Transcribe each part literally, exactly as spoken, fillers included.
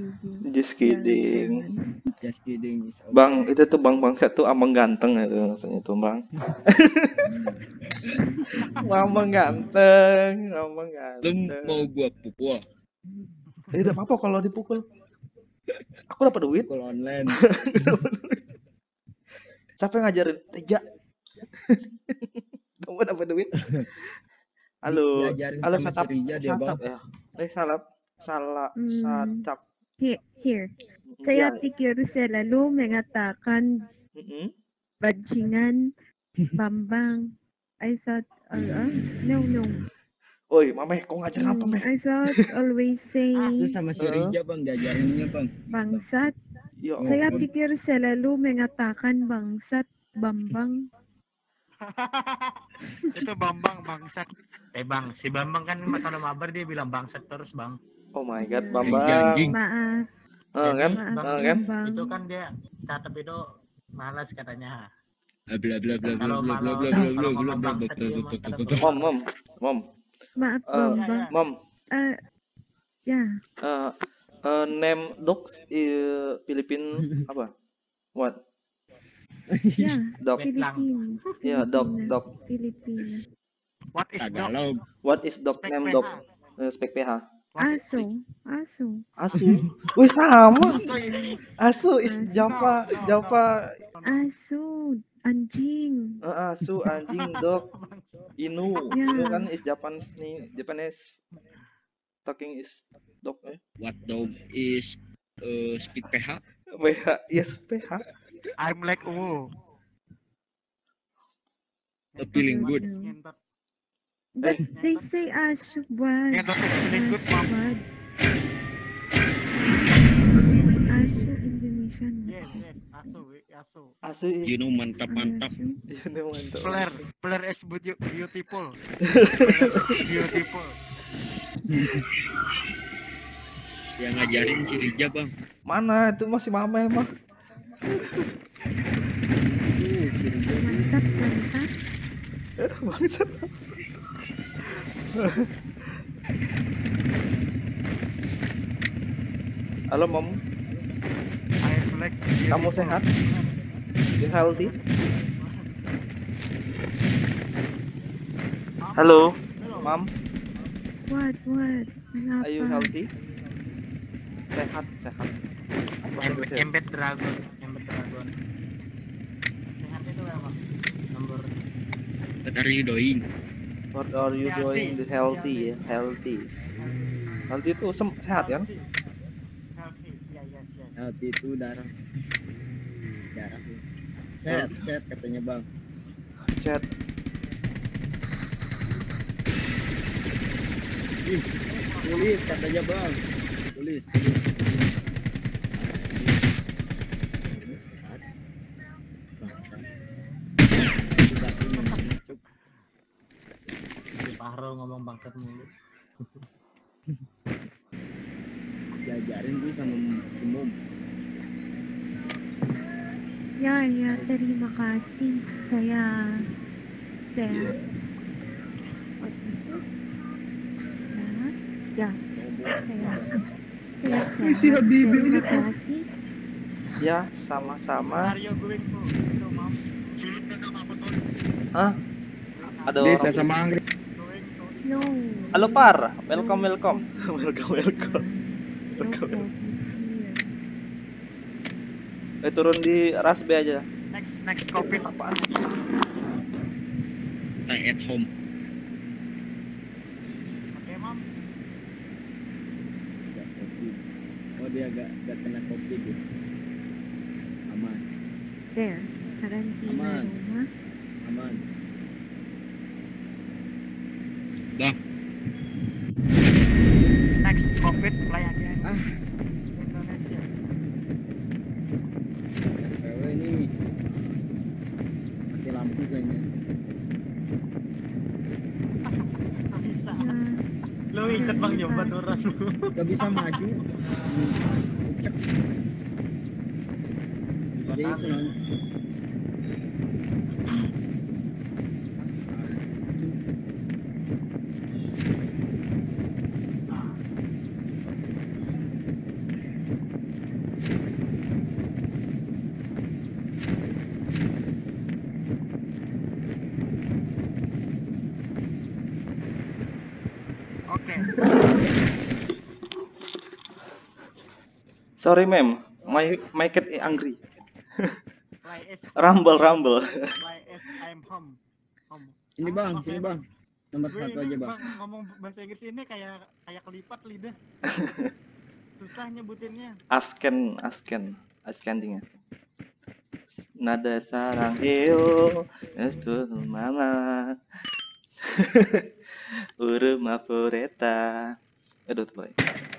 Just kidding. Just kidding. Okay. Bang, itu tuh bang bangsat tuh amang ganteng itu maksudnya tuh bang. Amang ganteng, amang Lu ganteng. mau gua pukul? Eh, tidak apa-apa kalau dipukul. Aku dapat duit. Pukul online. Siapa yang ngajarin? Teja. Kamu dapat duit? Halo, Diajarin halo sama Satap, si Rija dia, Satap Bang. ya. Eh salah, salah, Hmm. Satap. Here, here. Saya Ya. pikir selalu mengatakan Mm-mm. bajingan Bambang. I thought, uh, uh, no, no. Oi, Mame, kau ngajarin apa, Hmm, Meh? I thought always say Itu sama si Heeh. Rija, Bang, diajarinnya, Bang. bangsat. Ya Saya ampun. pikir selalu mengatakan bangsat Bambang. Itu Bambang bangsat. Eh bang, si Bambang kan kalau mabar dia bilang bangsat terus bang. Oh my god, Ya, Bambang. Anjing. maaf, Eh, kan? maaf Eh, kan? Bambang. Itu kan dia catat itu malas katanya. Bla bla bla bla Kalau bla bla malam bla bla kalau bla ngomong bla bangsat dia mah kata bla. Mom, mom, mom. Maaf Eh, Bambang. Mom, Eh, ya, eh, eh, name dogs i Filipin apa? What? ya, Dog. Filipina. Ya, dog, Filipina. dog. Filipina. What is dog? Tagalog. What is dog Spek name P H. dog? Eh, spek P H. What is- Aso, aso. Asu. Wih, sama. So, ini- Asu is Asu. Java, No, no, no. Java. Asu, anjing. Eh, asu, anjing, dog. Inu. Ya. Inu kan is Japanese nih, Japanese. Talking is dog eh. What dog is uh, speak P H? P H, yes P H. I'm like Uwu. Uh, feeling good. Ngentot. But they say asu bad. Ngentot is feeling good, Mom. Bad. Asu Indonesian. Yes, yes. Asu, we- asu. Asu is You know mantap mantap. Asu. you know mantap. Player, player is beauty- beautiful. Player is beautiful. Yang ngajarin si Rija, Bang. Mana itu masih mama emang. Mantap, mantap. Bangsat. Halo Mom, I'm like beautiful. kamu sehat? You healthy? Halo, Mom, What, what? Kenapa? are you healthy? Sehat, sehat. Embed, embed dragon, embed dragon. Sehat itu apa? Nomor What are you doing? What are you Healthy. doing? The healthy, ya, healthy. Healthy itu sem- sehat kan? Healthy. Yeah, yes, yes. Healthy itu darah. Darah. Sehat, sehat katanya, Bang. Chat. Ih, tulis katanya, Bang. Tulis. si Pahro ngomong bangsat mulu. Diajarin gue sama umum. Ya, ya, terima kasih. Saya sehat. What is it? Ya, ya, saya saya sehat. Terima kasih. Ya, sama-sama. Where are you going to? Itu, Mom. Hah? Ada Desa orang. sama Anggri. Going to No. Halo Par, welcome welcome. welcome welcome. No Welcome. problem here. Eh turun di Rasbe aja. next next COVID. Apaan? Stay at home. Oke, Mom. Gak covid. Oh dia gak, gak kena covid ya. Aman, There, karantina Aman. rumah. aman. Bang, Next COVID play again. ah, Indonesia. cewek ini mati lampu kayaknya. Tak bisa. Ya, Lu ikut bang nyoba orang lu. Gak bisa maju. Pucet. Jadi itu non. Sorry ma'am, my my cat is angry. Why is Rumble rumble. why is I'm home. Home. Sini bang, Oke, sini bang. Nomor Gue satu ini aja bang. bang ngomong bahasa Inggris ini kayak kayak kelipat lidah. Susah nyebutinnya. Asken asken askendingnya. Nada sarang heo, itu mama. Uruma pureta. Aduh tuh.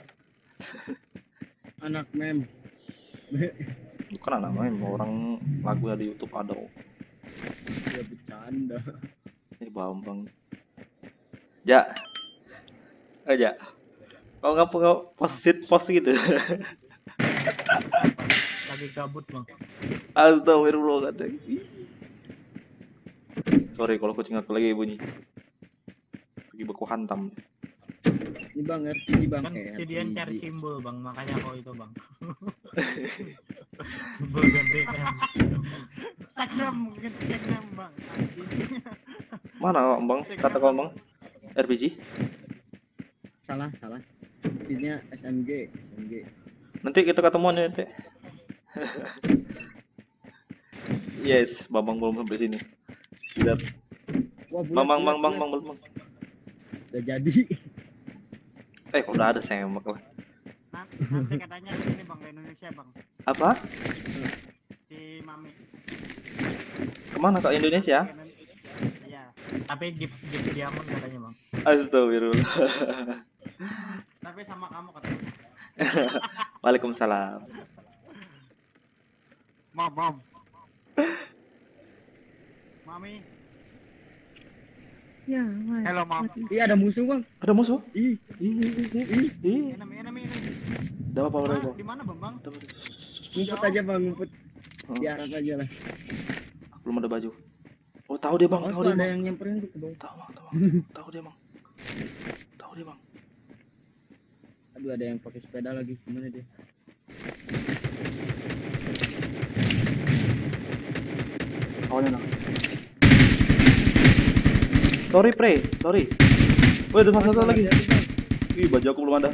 Anak mem. Bukan anak main, orang lagunya di YouTube ada. Ya bercanda. Eh Bambang. Ja. Aja. Kau ngapa kau post post gitu? Lagi gabut bang. Astagfirullah kata. Sorry kalau kucing aku lagi bunyi. Lagi baku hantam. Ini bang R P G bang. Kan Eh, si Dian R P G. cari simbol bang, makanya kok itu bang. Simbol ganti kan. Instagram mungkin Instagram bang. Anjing. Mana Bang? Kata kau Bang? R P G? Salah, salah. Sininya S M G, S M G. Nanti kita ketemuan ya nanti. Yes, Bambang belum sampai sini. Lihat. Wah, bulat, Bambang, bulat, Bang, Bang, bulat. Bang, Bang. Udah jadi. Eh, kok udah ada semak lah. Nanti, nanti katanya ini bang ke Indonesia bang. Apa? Si Mami. Kemana ke Indonesia? Iya. Tapi gift gift diamond katanya bang. Astagfirullah. Tapi sama kamu katanya. Waalaikumsalam. Mom, mom. Mami. Yeah, what? Hello mom. What is Iya ada musuh bang. Ada musuh? Ih, Ih, ih, ih, ih. Enemy, enemy, enemy. Udah apa udah Ah, apa? di mana bang bang? Udah, udah. ngumpet aja bang, ngumpet. Oh, Di atas aja lah. belum ada baju. Oh, tahu dia Bang, Oh, tahu tuh dia ada Bang. yang nyamperin tuh ke bawah. Tahu Bang, tahu. Tahu dia Bang. Tahu dia Bang. Aduh, ada yang pakai sepeda lagi. Gimana dia? Awalnya nah. Sorry, Pre. Sorry. Woi, ada satu lagi. Ih, baju aku belum ada.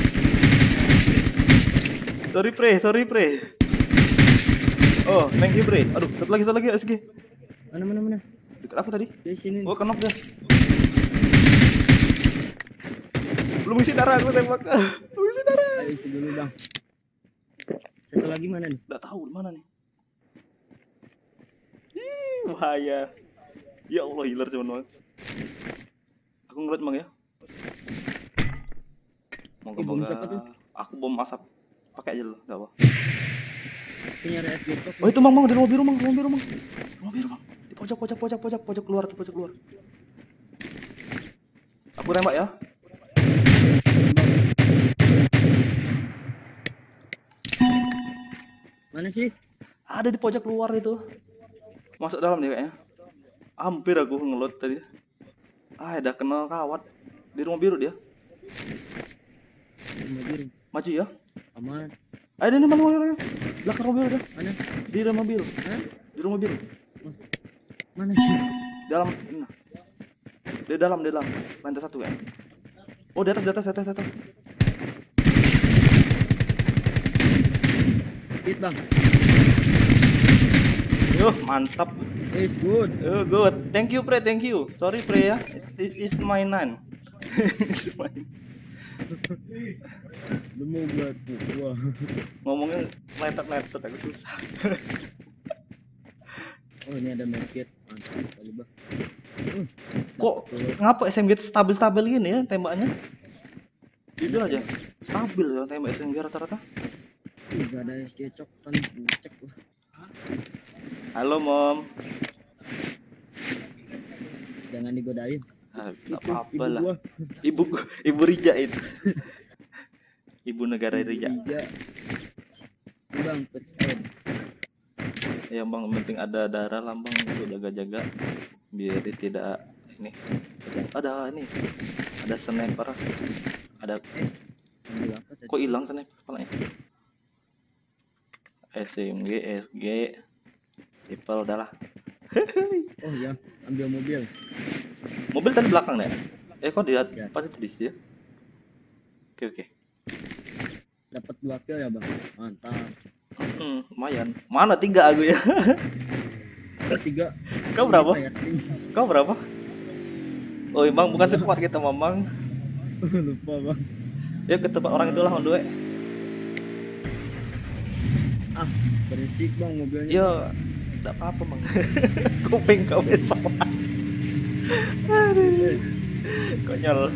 Sorry, Pre. Sorry, Pre. Oh, thank you, Pre. Aduh, satu lagi, satu lagi S G. Mana mana mana? Dekat aku tadi. Di sini. Oh, kenok dia. Belum isi darah aku tembak. Belum isi darah. Ayo isi dulu bang. Satu lagi mana nih? Enggak tahu di mana nih. Ih, bahaya. Ya Allah, healer cuman Bang. Aku ngeliat Bang ya. Moga Ih, bom moga. siapa tuh? Aku bom asap. Pakai aja dulu, enggak apa. Aku nyari S G stok. Oh, itu Bang, Bang, di rumah biru, Bang, di rumah biru, Bang. Di rumah biru, Bang. Di pojok, pojok, pojok, pojok, pojok keluar, tuh, pojok keluar. Aku nembak ya. Mana sih? Ada di pojok luar itu. Masuk dalam dia kayaknya. Hampir aku ngelot tadi. Ah, udah kena kawat. Di rumah biru dia. Rumah biru. Maju ya. Aman. Ayo ini mana orangnya? Belakang rumah biru dah. Mana? Di rumah biru. Hah? Di rumah biru. Mana sih? Dalam. Nah. Di dalam, di dalam. Lantai satu ya. Oh, di atas, di atas, di atas, di atas. Hit bang. Yuh, mantap. It's good. Oh, good. Thank you, Pre. Thank you. Sorry, Pre ya. It is my nine. It's mine. Demu buat wah. Ngomongnya meletot-meletot aku susah. Oh ini ada market. Mantap sekali bang. Uh, Kok ngapa S M G stabil-stabil gini ya tembaknya? Jujur aja. Stabil ya tembak S M G rata-rata. Ih, gak ada S G coktan. Cek lah. Halo, Mom. Jangan digodain. Ah, Itu nggak apa-apa ibu lah. gua. Ibu Ibu Rija itu. Ibu negara Rija. Iya. Ini bang, petsped. Ya Bang, yang penting ada darah lah Bang untuk jaga-jaga biar dia tidak ini. Ada ini. Ada sniper. Ada Ambil apa tadi? kok hilang sniper palanya? S M G, S G, rifle udahlah. Oh ya, ambil mobil. Mobil tadi belakang deh. Eh kok dia Ya. pas itu di sini? Oke oke. Dapat dua kill ya bang. Mantap. Hmm, lumayan. Mana tiga aku ya? Tiga. Kau berapa? Ini kayak ting. Kau berapa? Oh, Bang, bukan sekuat kita, Mamang. Lupa bang. Ya ke tempat orang itu lah, on the way. Ah, berisik bang mobilnya. Yo, enggak apa-apa, Bang. Kuping kau besok. Aduh. Konyol.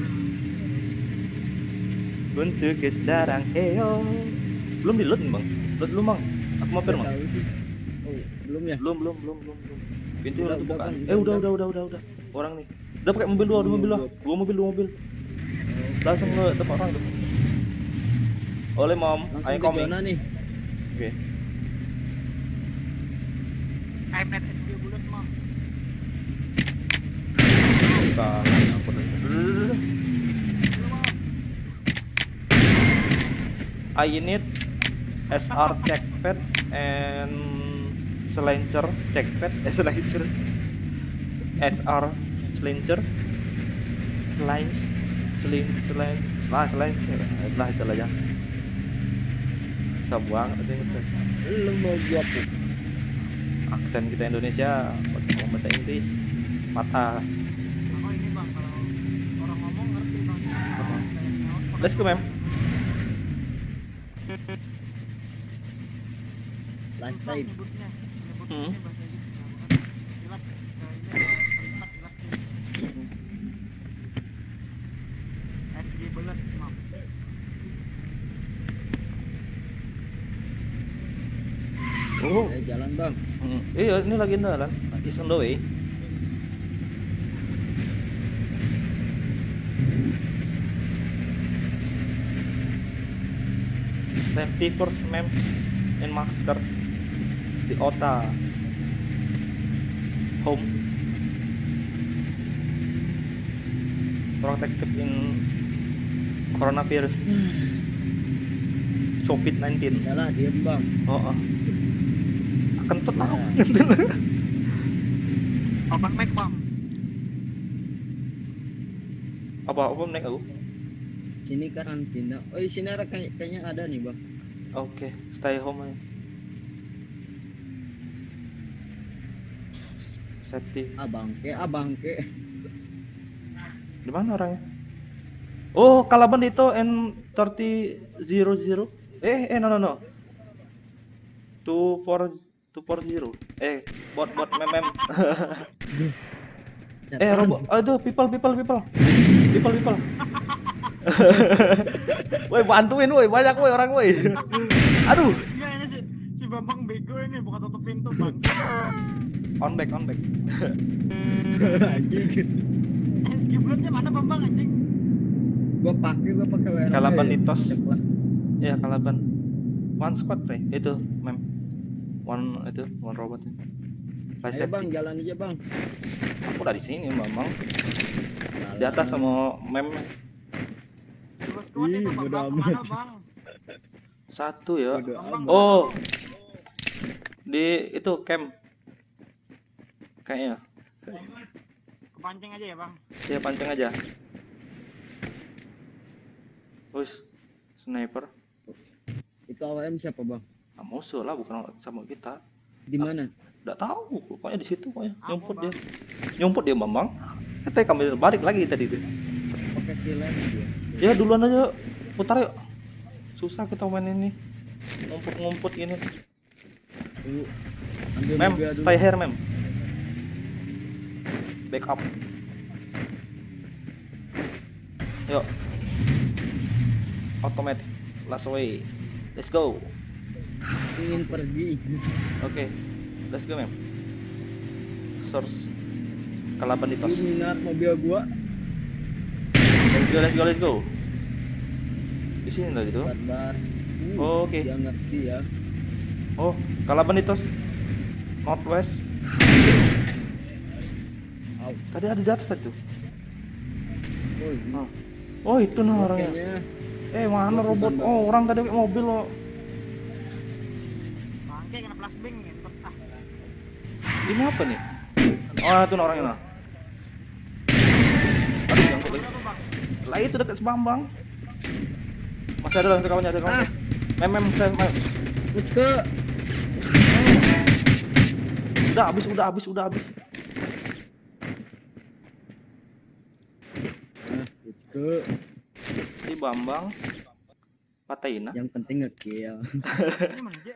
Untuk ke sarang heyo. Belum di load nih, Bang. Load dulu, Bang. Aku mampir, Bang. Tahu sih. Oh, belum ya? Belum, belum, belum, belum, belum. Pintu Udah, udah udah, terbuka. Bang, Eh, udah, udah, udah. udah, udah, udah, udah. Orang nih. Udah pakai mobil dua, dua mobil lah. Dua mobil, dua mobil. Langsung ke tempat orang tuh. Oleh, Mom. Langsung Ayo ke coming. zona nih. Oke. I'm net S G bullet mam. Tangan aku dulu. Lu mam. I need S R check pad and slancer check pad, eh slancer, S R slancer, slines, slins, slines, lah slancer, lah itu aja. Bisa buang, ada yang Lu mau gua puk. aksen kita Indonesia, ngomong bahasa Inggris, mata. Aku ini bang kalau orang ngomong ngerti bang. Let's go, ma'am. Last Susah time. nyebutnya. Nyebutnya Hmm. bahasa Inggris. Jelas. Ini tempat jelas. S G bullet mam. Oh, Eh, jalan bang. hmm. Iya ini lagi jalan, is on the way. Safety first, ma'am, in masker di Ota home protected in coronavirus covid nineteen. Yalah diem bang. Oh, oh. Kentut lah. Open mic bang. apa apa naik aku? Sini karantina. Oh di sini ada kayak- kayaknya ada nih bang. Oke, stay home aja. Safety. Abang ke, abang ke. Di mana orangnya? Oh, Kalaban itu N tiga nol. Eh, eh no no no. dua empat dua empat nol. Eh, bot bot mem mem. eh, robot. Aduh, people people people. People people. Woi, bantuin woi, banyak woi orang woi. Aduh, Iya ini si si Bambang bego ini buka tutup pintu bang. on back on back. Anjing. S G bulletnya mana Bambang anjing? Gua pakai gua pakai W R. Kalaban Nitos. Cek lah. Iya, Kalaban. One squad, Pre. Itu, mem. One itu, one robot. Fly Ayo bang, safety. jalan aja bang. Aku dari sini, Bang. Di atas sama mem. Dua squad Ih, itu bodo Bambang amat. kemana bang? Satu ya. Bodo Bambang. amat. Oh. Di itu camp. Kayaknya. Kepancing aja ya bang. Ya pancing aja. Wis. Sniper. Itu A W M siapa bang? Nah, musuh lah, bukan sama kita. Di mana? Nggak tahu, pokoknya di situ pokoknya. Apa, Nyumput Bang? dia. Nyumput dia, Bambang. Kita kami balik lagi tadi tuh. Pakai silet dia. Ya duluan aja, putar yuk. Susah kita main ini. Ngumput-ngumput gini. Tunggu. Ambil Mem, mobil dulu. stay here, mem. Backup. Yuk. Automatic. Last way. Let's go. Ingin pergi. Oke. Let's go, mem. Source. Kalaban di Lu tos. minat mobil gua? Let's go, let's go, let's go. Di sini lah gitu. Sabar. Uh, Oh, oke. Dia ngerti ya. Oh, Kalaban di tos. Northwest. Au. Tadi ada di atas tadi tuh. Oh, ini. Oh, oh itu nah orangnya. Kayaknya Eh mana Gua robot? bukan, Oh orang tadi pakai mobil loh. Bangke kena flashbang ngentot ah. Ini apa nih? Oh itu nah orangnya nah. Aduh yang lagi. Berapa bang? Lah itu dekat Sebambang. Masih ada satu kawannya, ada kawannya. Mem, mem, mem, mem. Let's go. Udah habis, udah habis, udah habis. Nah, let's go. Si Bambang patahin nah. Yang penting nge-kill. Ini mana aja?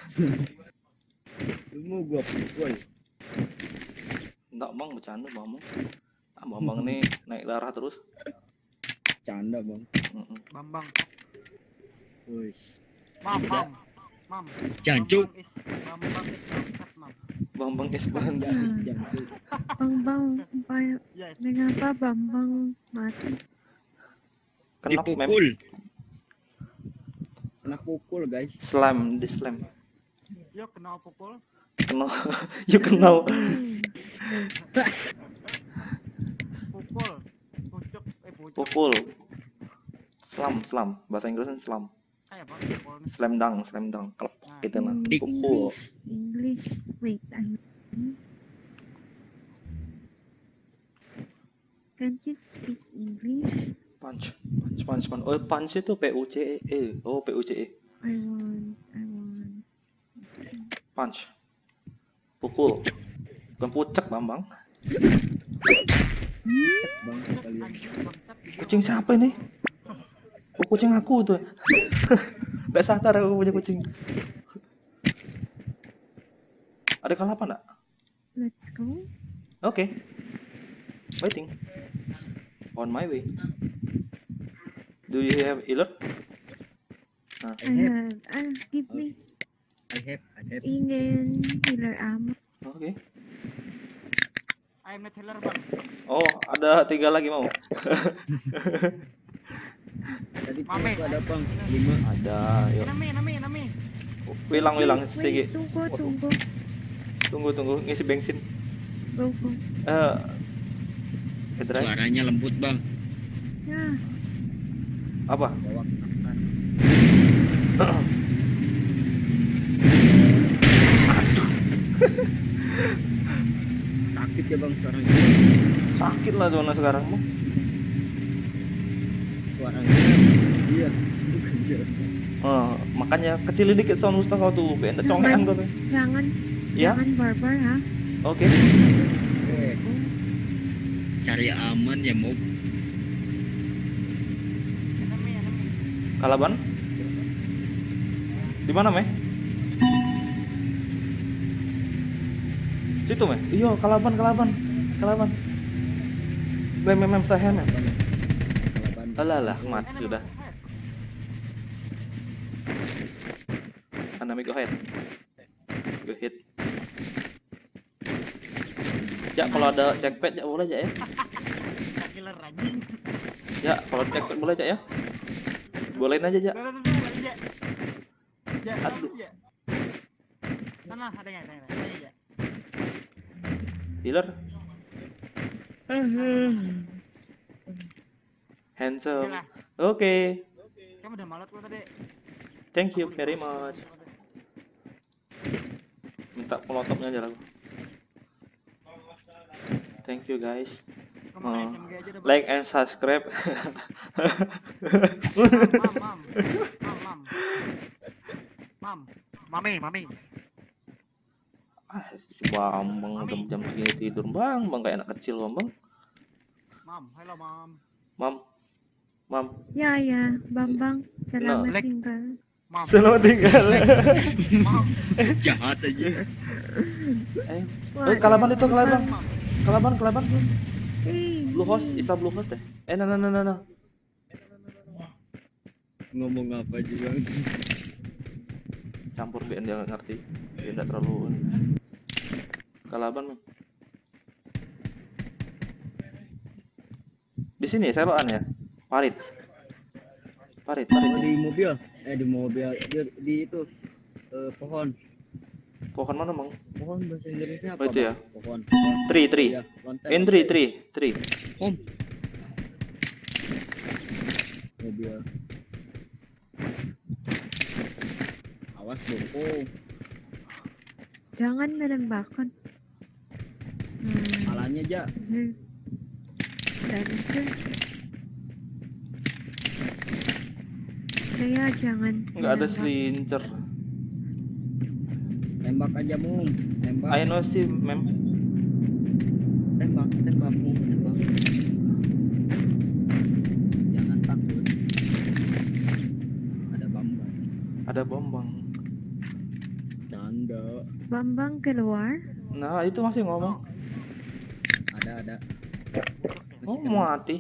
Ilmu gua pukul. Enggak bang, bercanda Bambang. Ah, Bambang nih naik darah terus. Canda bang. Mm-mm. Bambang. Wih. Mam, mam. Mam. Jancuk. Bambang is Bambang is bangsat, mam. Bambang es banget. Jancuk, jancuk. Bambang, upaya. Yes. Mengapa Bambang mati? Kenapa mem? Dipukul. Kena pukul guys. Slam, di slam. Yo kenal pukul. Kenal, you kenal. Pukul. Pucuk. Eh pucuk. Pukul. Slam, slam. Bahasa Inggrisnya slam. Kayak bang pukul nih. Slam dunk, slam dunk. Klep, Nah. gitu nah. Hmm, Pukul. English, English. Wait, I. Can't you speak English? Punch, punch, punch, punch. Oh, punch itu P U C E. Oh, P U C E. I want, I want. Punch. Pukul. Bukan pucek, Bambang. Cek bang kalian. Anjing bangsat. Kucing siapa ini? Oh, kucing aku tuh. Gak sadar aku punya kucing. Ada kalah apa enggak? Let's go. Oke. Waiting. On my way. Do you have alert? Nah, I have. Ah, give me. I have, I have. Ingin healer ammo. oke. I'm not healer bang. Oh, ada tiga lagi mau. Tadi Mame. aku ada bang lima. Ada, yuk. Nami, nami, nami. Wilang, wilang, Wait, Sigi. wait, tunggu, tunggu. Tunggu, tunggu, ngisi bensin. Go, go. Eh, ke drive. Suaranya lembut bang. Ya, Apa? Bawa kanan. Sakit ya bang suaranya. Sakit lah zona sekarang mau. Suaranya. Iya. Bukan dia. Oh, makanya kecilin dikit sound Ustaz kau tuh, pengen congean kau. Pe. jangan, Ya, jangan barbar ha. oke. Eh, cari aman ya mau. Nami, nami. Kalaban? Di mana, Meh? Situ, Meh? Iya, Kalaban, Kalaban. Kalaban. Mem, mem, mem, sahen, mem. Kalaban. Alah, lah, mati Eh, sudah. nami, eh. Anami, go ahead. Go ahead. Ya, kalau ada checkpad, ya boleh, ya, ya. Killer anjing. Ya, kalau checkpad boleh, ya, ya. Bolehin aja, ya. Udah, udah, udah, udah, ya. Ya, Aduh. ya. Sana, ada nggak, ada nggak, ada nggak? Healer. Handsome. Gila. Oke. Kamu udah malat kok tadi. Thank you very much. Minta pelotopnya aja aku. Thank you guys. Kamu Oh. S M G aja dah. Bang. Like and subscribe. Mam, mam, mam, mam, mam, mami, mami. Ah, si Bambang udah jam segini tidur, Bang. Bang kayak anak kecil, Bang. Mam, hello mam. Mam. Mam. Ya, ya, Bambang, selamat Lek. tinggal. Mam. Selamat tinggal. Mam. Jahat aja. Eh, Wah, eh, Kalaban itu, Kalaban. Mam. Kalaban, Kalaban. Eh, Blue host, Isa blue host deh. Eh, nah, nah, nah, nah, nah. Ngomong apa juga. Campur biar dia nggak ngerti. Dia nggak terlalu. Kalaban, Mem. Di sini seloan ya. Parit. Parit, parit. Oh, di mobil. Eh di mobil. Di, di itu eh, pohon. Pohon mana, Bang? Pohon bahasa Inggrisnya apa? Oh, itu ya? Bang? Pohon. Tree, tree. Iya, lontar. In tree, tree, tree. Om. Mobil. Awas boko. jangan menembakkan. Hmm, Malahnya aja. hmm. Dan itu Saya jangan. Nggak ada menembak. slincer. Tembak aja Mum. Tembak. I know sih, mem. Tembak, tembak Mum. Tembak. Jangan takut. Ada Bambang. Ada Bambang. Canda. Bambang keluar. Nah, itu masih ngomong. Ada, ada. Oh, mati.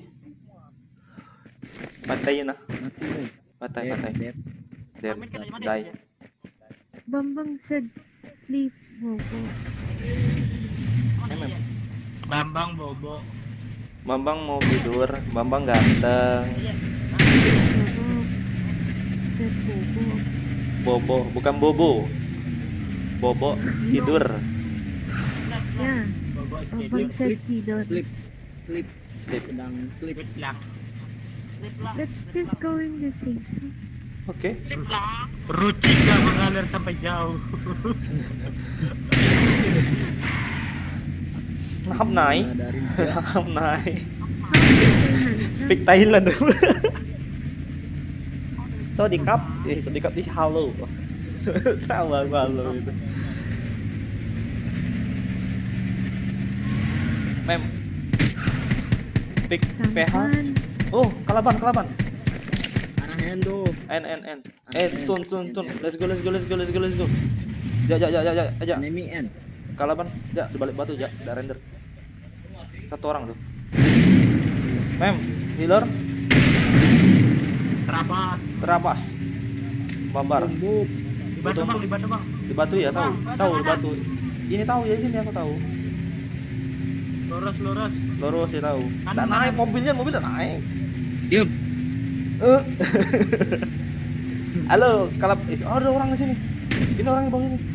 Patayin nah. Mati Mum. Patai, Dead, patai. dead. Dead. Amin kena mana Die. ya? Bambang said sleep. Bobo. Oh, Emang. iya. Bambang Bobo. Bambang mau tidur. Bambang ganteng. Iya. Bobo. Said Bobo. Bobo, bukan Bobo. Bobo tidur. Nah, nah. Ya. Bobo is tidur. Bambang said tidur. Sleep. Sleep. Sleep. Sedang sleep. Good luck. Sleep lah. Let's just go in the safe zone. Oke. Sleep lah. Rucika mengalir sampai jauh. Nahap naik. Dari dia. Nahap naik. Handsome. Speak Thailand. So di cup, eh so di cup di halo. Tahu aku halo itu. Mem. Speak P H. Someone. Oh, kalaban, kalaban. Arah Hendo. N N N. Eh, stun, stun, stun. Let's go, let's go, let's go, let's go, let's go. Ja, ja, ja, ja, ja, aja. Enemy N. Kalaban, ja, di balik batu, ja, udah render. Satu orang tuh. Mem, healer, Terabas. terabas. Babar. Boom. Di batu bang, di batu bang. Di batu ya, tahu. Tahu di batu. Ini tahu ya sini aku tahu. Lurus, lurus. Lurus ya tahu. Kanan, Nggak naik kanan. mobilnya, mobilnya naik. Diam. Eh. Halo, kalap. Eh, oh, ada orang di sini. Ini orang di bawah ini.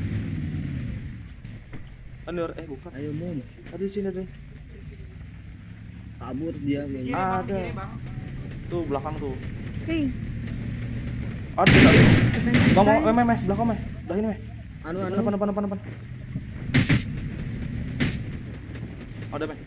Ini orang, eh bukan. Ayo Mum. Ada di sini ada. Kabur dia Kiri, kayaknya. Bang, Ada. kiri, Bang. Tuh belakang tuh. Hey. Ada. Ada. Sebentar. Kamu, eh, meh, meh, sebelah kamu, meh. Sebelah ini, meh. Anu anu. Depan, depan, depan, depan. Ada, meh.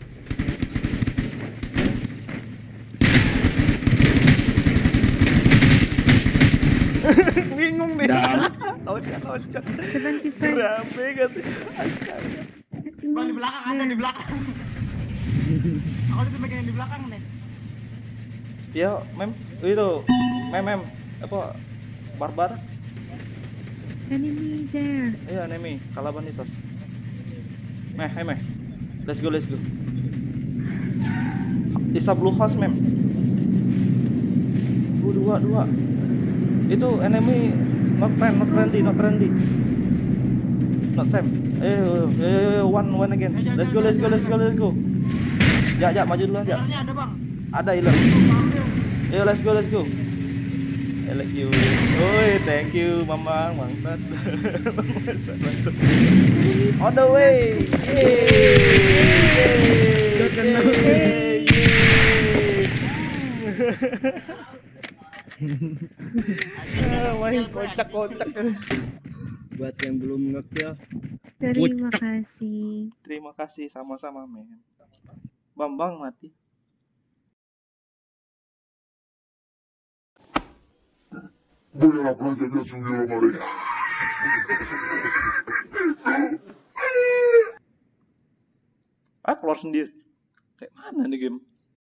Bingung deh. Loncat, loncat. seventy-five. Rame kan. Astaga. Bang, di belakang ada di belakang. Aku itu bagian di belakang nih. Ya, mem. Itu. Mem, mem. Apa? Barbar. Enemy there. Iya, enemy. Kalabanitos. Meh, eh, meh. Let's go, let's go. Isa blue house, mem. Oh, dua, dua. Itu enemy not friend, not friendly, not friendly. Not Sam. Eh, eh, eh, one, one again. Let's go, let's go, let's go, let's go. Ja, ja, maju duluan, ja. Jalannya ada, Bang. Ada hilang. Tuh, ambil. Ayo, let's go, let's go. I like you. Oi, thank you, Mamang, bangsat. Bangsat, bangsat. On the way. Yeay. Yeay. Ah, main kocak-kocak. Buat yang belum ngekill. Terima kasih. Terima kasih, sama-sama, men. Bambang mati. Voy a la playa, ya subió la marea. Ah, keluar sendiri. Kayak mana nih game?